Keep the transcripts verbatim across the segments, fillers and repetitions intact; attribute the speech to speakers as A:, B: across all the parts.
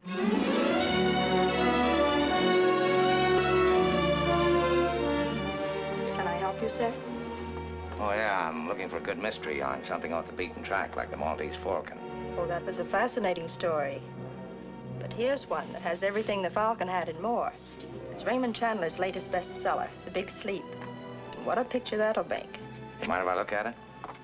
A: Can I help you, sir?
B: Oh, yeah, I'm looking for a good mystery yarn, something off the beaten track, like the Maltese Falcon.
A: Oh, that was a fascinating story. But here's one that has everything the Falcon had and more. It's Raymond Chandler's latest bestseller, The Big Sleep. And what a picture that'll make.
B: You mind if I look at it?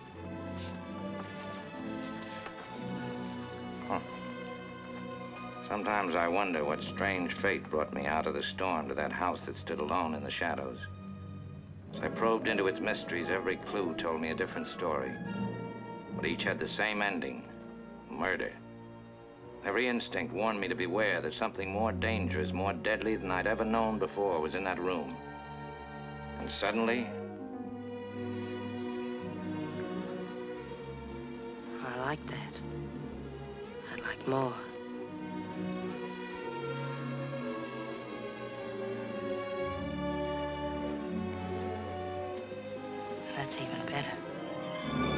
B: Huh. Sometimes I wonder what strange fate brought me out of the storm to that house that stood alone in the shadows. As I probed into its mysteries, every clue told me a different story. But each had the same ending, murder. Every instinct warned me to beware that something more dangerous, more deadly than I'd ever known before was in that room. And suddenly...
C: I like that. I'd like more. That's even better.